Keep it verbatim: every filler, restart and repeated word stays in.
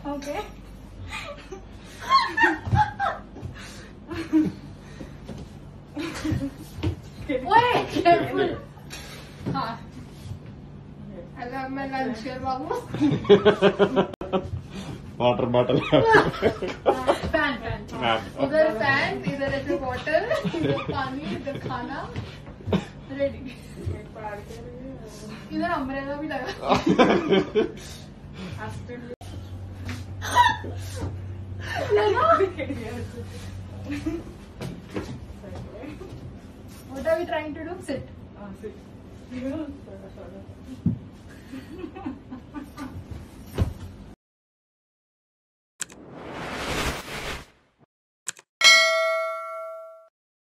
Okay. Wait, careful. हाँ. अगर मैं लंच कर बाबू. Water bottle. Fan, fan. इधर fan, इधर ऐसे water, इधर पानी, इधर खाना. Ready. इधर umbrella भी लगा. लगा. What are we trying to do? Sit.